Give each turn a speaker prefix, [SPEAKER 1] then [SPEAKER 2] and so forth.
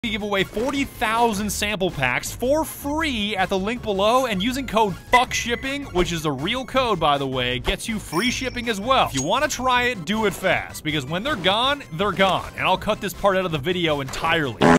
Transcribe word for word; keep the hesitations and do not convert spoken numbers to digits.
[SPEAKER 1] give away forty thousand sample packs for free at the link below, and using code FUCKSHIPPING, which is a real code, by the way, gets you free shipping as well. If you want to try it, do it fast, because when they're gone, they're gone, and I'll cut this part out of the video entirely.